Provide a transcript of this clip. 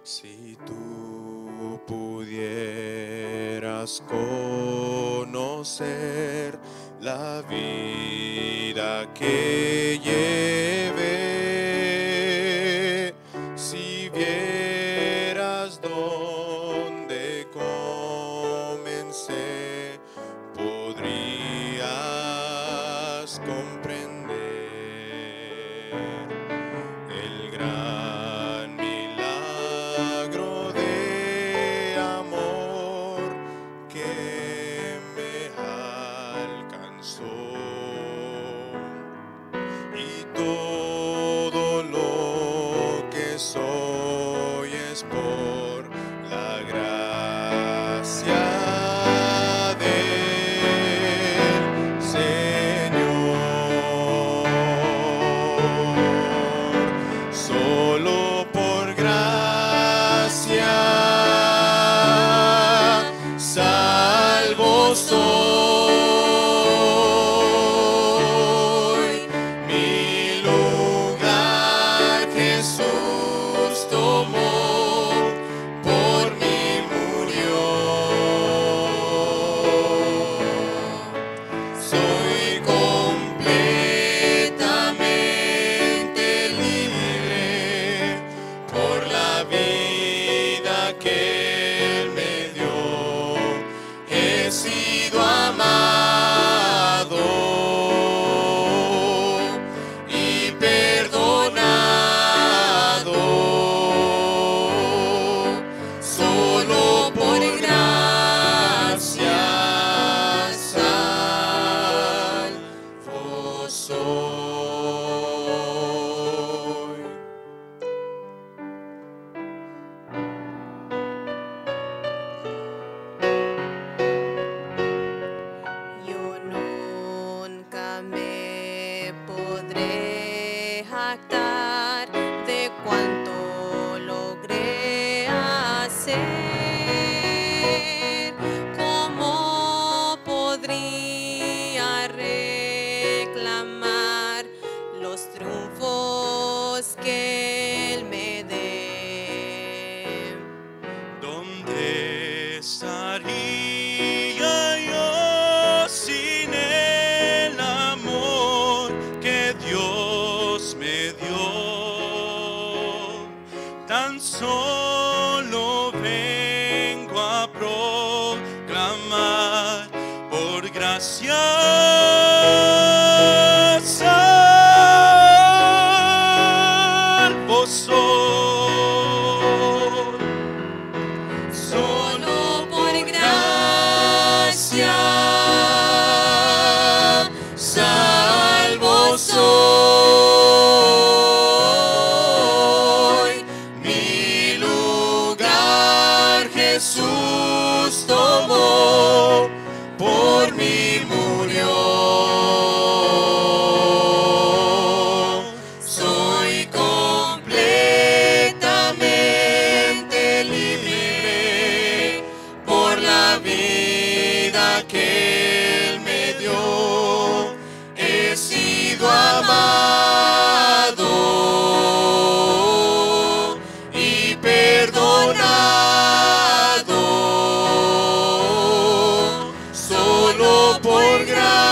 Si tú pudieras conocer la vida que llevé, si vieras dónde comencé, podrías comprender el gran milagro de amor que me alcanzó, y todo lo que soy es por la gracia del Señor. Solo por gracia salvo soy. Mi lugar Jesús tomó, por mí murió. Soy completamente libre por la vida que Él me dio. He sido amado y perdonado, solo por gracia salvo soy. Yo nunca me podré jactar de cuanto logré hacer. ¿Cómo podría reclamar los triunfos que Él me dé? ¿Dónde estaría yo sin el amor que Dios me dio? Tan solo vengo a proclamar por gracia salvo soy. Solo por gracia salvo soy. Mi lugar Jesús tomó, por mí murió. Soy completamente libre por la vida que Él me dio. He sido amado y perdonado, solo por gracia